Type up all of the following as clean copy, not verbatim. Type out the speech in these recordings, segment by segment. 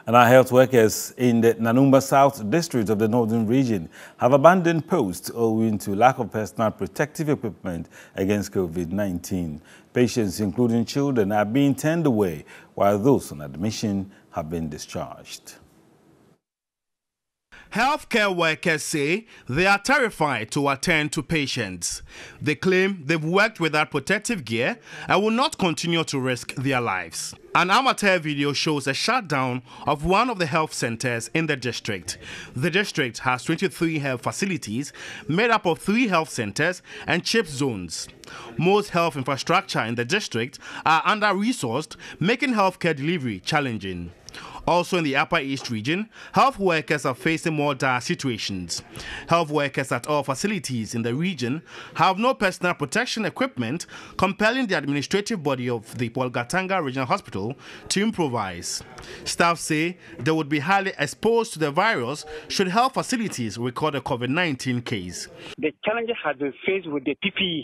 And our health workers in the Nanumba South district of the northern region have abandoned posts owing to lack of personal protective equipment against COVID-19. Patients, including children, are being turned away, while those on admission have been discharged. Healthcare workers say they are terrified to attend to patients. They claim they've worked without protective gear and will not continue to risk their lives. An amateur video shows a shutdown of one of the health centers in the district. The district has 23 health facilities made up of 3 health centers and CHIP zones. Most health infrastructure in the district are under-resourced, making healthcare delivery challenging. Also in the Upper East region, health workers are facing more dire situations. Health workers at all facilities in the region have no personal protection equipment, compelling the administrative body of the Polgatanga Regional Hospital to improvise. Staff say they would be highly exposed to the virus should health facilities record a COVID-19 case. The challenges have been faced with the PPE.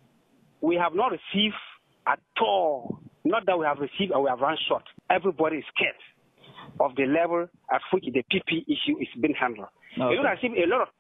We have not received at all. Not that we have received or we have run short. Everybody is scared of the level at which the PP issue is being handled. Okay. You know, I see a lot of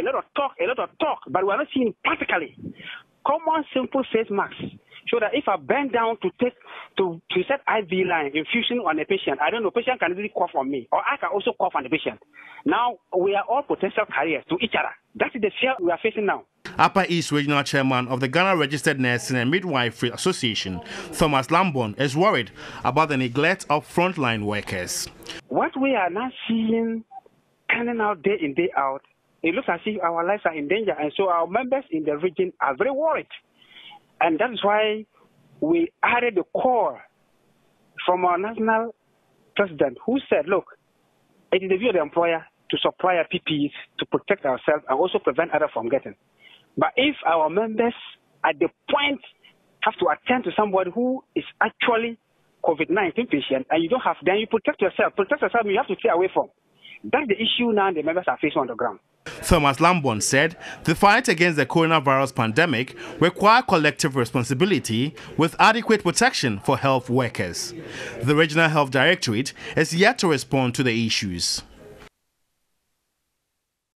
talk, but we are not seeing it practically. Common, simple face masks show that if I bend down to set IV line infusion on a patient, I don't know, patient can easily cough on me, or I can also cough on the patient. Now, we are all potential carriers to each other. That is the fear we are facing now. Upper East Regional Chairman of the Ghana Registered Nursing and Midwifery Association, Thomas Lambon, is worried about the neglect of frontline workers. What we are now seeing coming out day in, day out, it looks as if our lives are in danger, and so our members in the region are very worried. And that is why we added the call from our national president, who said, look, it is the view of the employer to supply our PPEs to protect ourselves and also prevent others from getting. But if our members at the point have to attend to somebody who is actually COVID-19 patient and you don't have, then you protect yourself. Protect yourself, you have to stay away from. That's the issue now the members are facing on the ground. Thomas Lambon said the fight against the coronavirus pandemic requires collective responsibility with adequate protection for health workers. The Regional Health Directorate is yet to respond to the issues.